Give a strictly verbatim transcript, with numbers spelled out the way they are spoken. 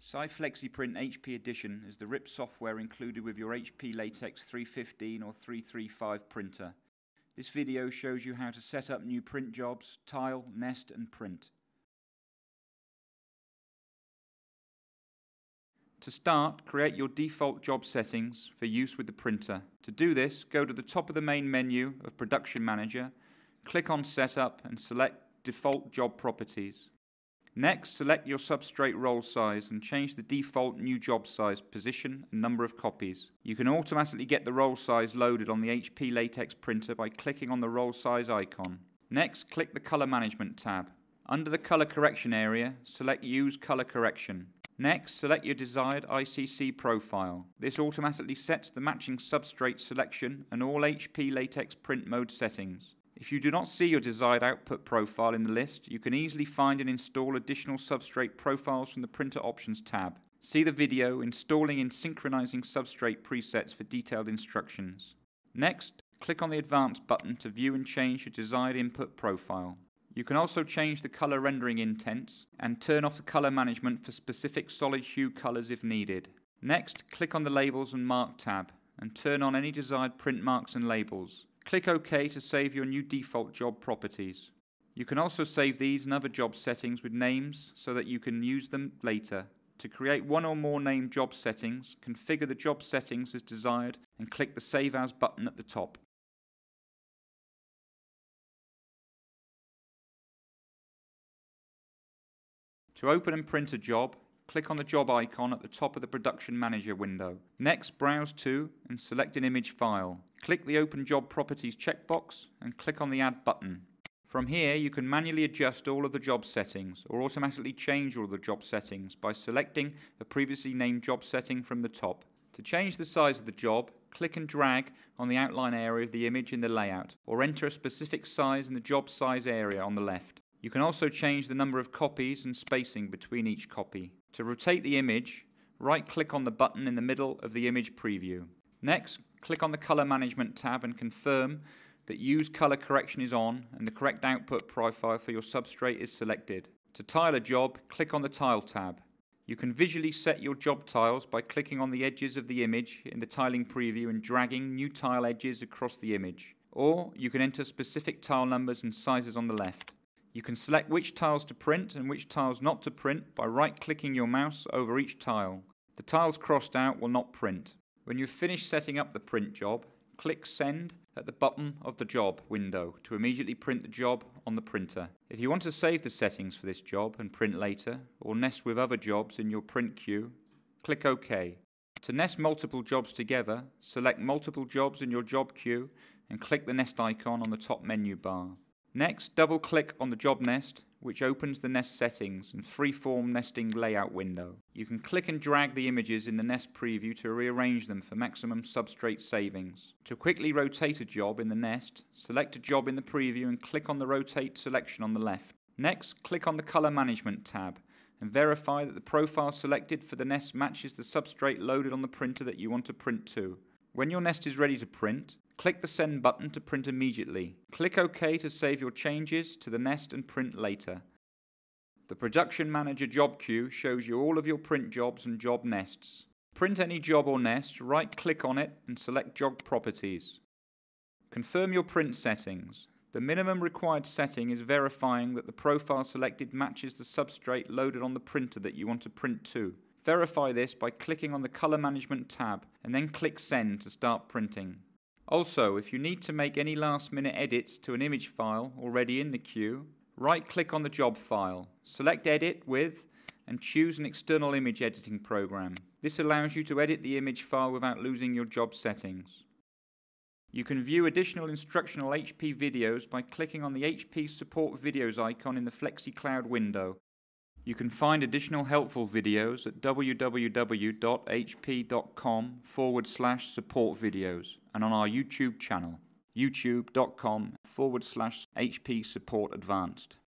SAi FlexiPrint H P Edition is the R I P software included with your H P Latex three fifteen or three thirty-five printer. This video shows you how to set up new print jobs, tile, nest and print. To start, create your default job settings for use with the printer. To do this, go to the top of the main menu of Production Manager, click on Setup and select Default Job Properties. Next, select your substrate roll size and change the default new job size, position and number of copies. You can automatically get the roll size loaded on the H P Latex printer by clicking on the roll size icon. Next, click the Color Management tab. Under the Color Correction area, select Use Color Correction. Next, select your desired I C C profile. This automatically sets the matching substrate selection and all H P Latex print mode settings. If you do not see your desired output profile in the list, you can easily find and install additional substrate profiles from the Printer Options tab. See the video Installing and Synchronizing Substrate Presets for detailed instructions. Next, click on the Advanced button to view and change your desired input profile. You can also change the color rendering intents and turn off the color management for specific solid hue colors if needed. Next, click on the Labels and Mark tab and turn on any desired print marks and labels. Click OK to save your new default job properties. You can also save these and other job settings with names so that you can use them later. To create one or more named job settings, configure the job settings as desired and click the Save As button at the top. To open and print a job, click on the job icon at the top of the Production Manager window. Next, browse to and select an image file. Click the Open Job Properties checkbox and click on the Add button. From here, you can manually adjust all of the job settings or automatically change all of the job settings by selecting a previously named job setting from the top. To change the size of the job, click and drag on the outline area of the image in the layout, or enter a specific size in the job size area on the left. You can also change the number of copies and spacing between each copy. To rotate the image, right-click on the button in the middle of the image preview. Next, click on the Color Management tab and confirm that Use Color Correction is on and the correct output profile for your substrate is selected. To tile a job, click on the Tile tab. You can visually set your job tiles by clicking on the edges of the image in the tiling preview and dragging new tile edges across the image. Or you can enter specific tile numbers and sizes on the left. You can select which tiles to print and which tiles not to print by right-clicking your mouse over each tile. The tiles crossed out will not print. When you've finished setting up the print job, click Send at the bottom of the job window to immediately print the job on the printer. If you want to save the settings for this job and print later, or nest with other jobs in your print queue, click OK. To nest multiple jobs together, select multiple jobs in your job queue and click the nest icon on the top menu bar. Next, double-click on the job nest, which opens the nest settings and freeform nesting layout window. You can click and drag the images in the nest preview to rearrange them for maximum substrate savings. To quickly rotate a job in the nest, select a job in the preview and click on the Rotate selection on the left. Next, click on the Color Management tab and verify that the profile selected for the nest matches the substrate loaded on the printer that you want to print to. When your nest is ready to print, click the Send button to print immediately. Click OK to save your changes to the nest and print later. The Production Manager job queue shows you all of your print jobs and job nests. Print any job or nest, right-click on it and select Job Properties. Confirm your print settings. The minimum required setting is verifying that the profile selected matches the substrate loaded on the printer that you want to print to. Verify this by clicking on the Color Management tab and then click Send to start printing. Also, if you need to make any last-minute edits to an image file already in the queue, right-click on the job file, select Edit with, and choose an external image editing program. This allows you to edit the image file without losing your job settings. You can view additional instructional H P videos by clicking on the H P Support Videos icon in the FlexiCloud window. You can find additional helpful videos at w w w dot h p dot com forward slash support videos and on our YouTube channel, youtube dot com forward slash H P Support Advanced.